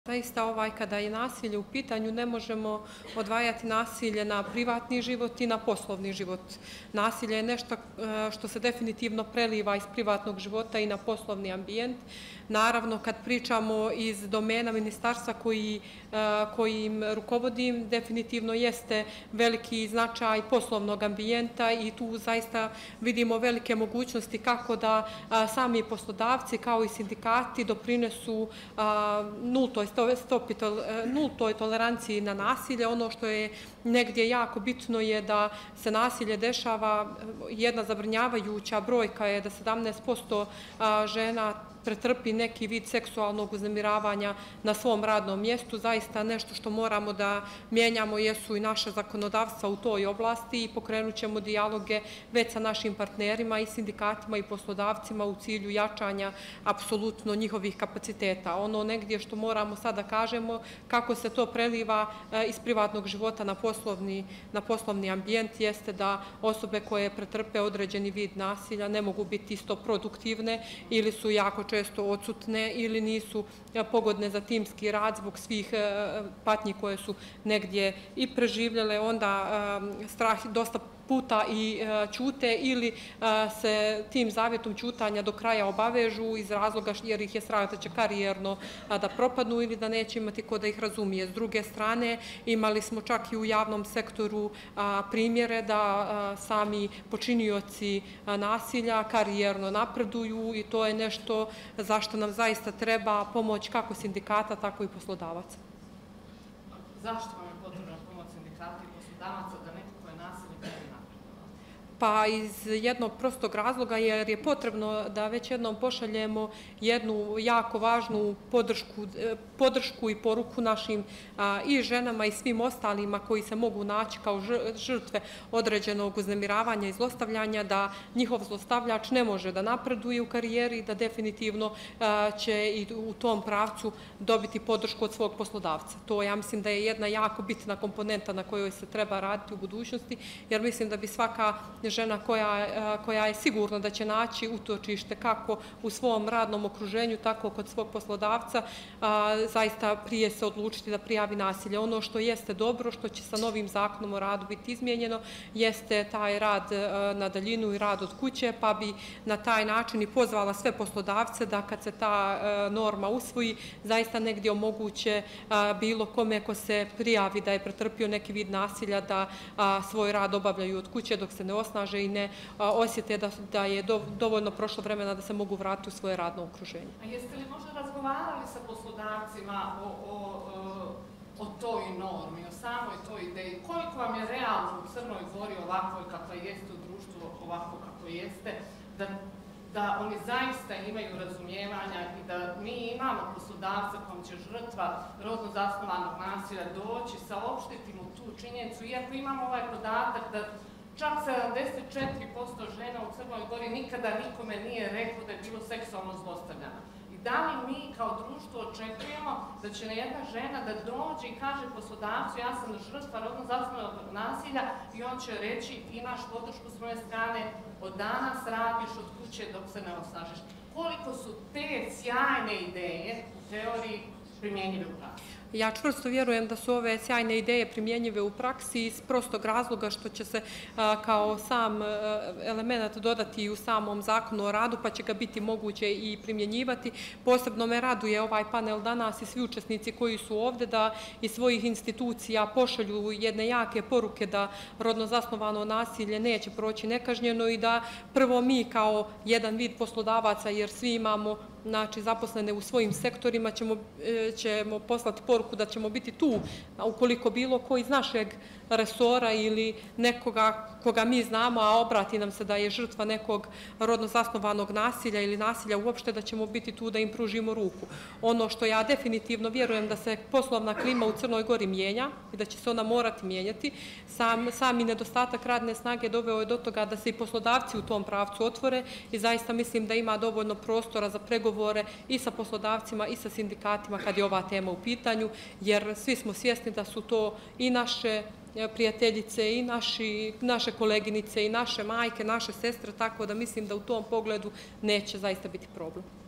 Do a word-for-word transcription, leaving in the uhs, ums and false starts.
Zaista ovaj, kada je nasilje u pitanju, ne možemo odvajati nasilje na privatni život i na poslovni život. Nasilje je nešto što se definitivno preliva iz privatnog života i na poslovni ambijent. Naravno, kad pričamo iz domena ministarstva koji, kojim rukovodim, definitivno jeste veliki značaj poslovnog ambijenta i tu zaista vidimo velike mogućnosti kako da sami poslodavci kao i sindikati doprinesu nultoj stopi, nultoj toleranciji na nasilje. Ono što je negdje jako bitno je da se nasilje dešava, jedna zabrinjavajuća brojka je da sedamnaest posto žena pretrpi neki vid seksualnog uznemiravanja na svom radnom mjestu. Zaista nešto što moramo da mijenjamo jesu i naše zakonodavstva u toj oblasti i pokrenut ćemo dijaloge već sa našim partnerima i sindikatima i poslodavcima u cilju jačanja apsolutno njihovih kapaciteta. Ono negdje što moramo sada kažemo kako se to preliva iz privatnog života na poslovni, na poslovni ambijent jeste da osobe koje pretrpe određeni vid nasilja ne mogu biti isto produktivne ili su jako često odsutne ili nisu pogodne za timski rad zbog svih patnji koje su negdje i preživljale, onda strah dosta puta i ćute ili se tim zavjetom ćutanja do kraja obavežu iz razloga jer ih je strah da će karijerno da propadnu ili da neće imati ko da ih razumije. S druge strane, imali smo čak i u javnom sektoru primjere da sami počinioci nasilja karijerno napreduju i to je nešto zašto nam zaista treba pomoć kako sindikata, tako i poslodavaca. Zašto vam je potrebna pomoć sindikata i poslodavaca da neko ko je nasilnik ne napreduje? Pa iz jednog prostog razloga jer je potrebno da već jednom pošaljemo jednu jako važnu podršku, podršku i poruku našim i ženama i svim ostalima koji se mogu naći kao žrtve određenog uznemiravanja i zlostavljanja, da njihov zlostavljač ne može da napreduje u karijeri i da definitivno će i u tom pravcu dobiti podršku od svog poslodavca. To ja mislim da je jedna jako bitna komponenta na kojoj se treba raditi u budućnosti, jer mislim da bi svaka žena koja, koja je sigurna da će naći utočište kako u svom radnom okruženju, tako kod svog poslodavca, zaista prije se odlučiti da prijavi nasilje. Ono što jeste dobro, što će sa novim zakonom o radu biti izmijenjeno, jeste taj rad na daljinu i rad od kuće, pa bi na taj način i pozvala sve poslodavce da kad se ta norma usvoji, zaista negdje omoguće bilo kome ko se prijavi da je pretrpio neki vid nasilja da svoj rad obavljaju od kuće dok se ne osnaže i ne osjete da je dovoljno prošlo vremena da se mogu vratiti u svoje radno okruženje. A jeste li možda razgovarali sa poslodavcima o, o, o toj normi, o samoj toj ideji? Koliko vam je realno u Crnoj Gori ovakvoj kakva jeste, u društvu ovako kako jeste, da, da oni zaista imaju razumijevanja i da mi imamo poslodavca kom će žrtva rodno zasnovanog nasilja doći, saopštiti mu tu činjenicu, iako imamo ovaj podatak da čak sedamdeset četiri posto žena u Crnoj Gori nikada nikome nije reklo da je bilo seksualno zlostavljana. I da li mi kao društvo očekujemo da će jedna žena da dođe i kaže poslodavcu ja sam žrtva rodno zasnovanog nasilja i on će reći imaš podršku s moje strane, od danas radiš od kuće dok se ne osnažiš. Koliko su te sjajne ideje u teoriji primjenjive u praksi? Ja čvrsto vjerujem da su ove sjajne ideje primjenjive u praksi iz prostog razloga što će se kao sam element dodati u samom zakonu o radu, pa će ga biti moguće i primjenjivati. Posebno me raduje ovaj panel danas i svi učesnici koji su ovdje da iz svojih institucija pošalju jedne jake poruke da rodno zasnovano nasilje neće proći nekažnjeno i da prvo mi kao jedan vid poslodavaca, jer svi imamo znači zaposlene u svojim sektorima, ćemo, ćemo poslati poruku da ćemo biti tu ukoliko bilo ko iz našeg resora ili nekoga koga mi znamo, a obrati nam se da je žrtva nekog rodno zasnovanog nasilja ili nasilja uopšte, da ćemo biti tu da im pružimo ruku. Ono što ja definitivno vjerujem da se poslovna klima u Crnoj Gori mijenja i da će se ona morati mijenjati. Sam, sami nedostatak radne snage doveo je do toga da se i poslodavci u tom pravcu otvore i zaista mislim da ima dovoljno prostora za pregovore i sa poslodavcima i sa sindikatima kad je ova tema u pitanju, jer svi smo svjesni da su to i naše prijateljice i naši, naše koleginice i naše majke, naše sestre, tako da mislim da u tom pogledu neće zaista biti problem.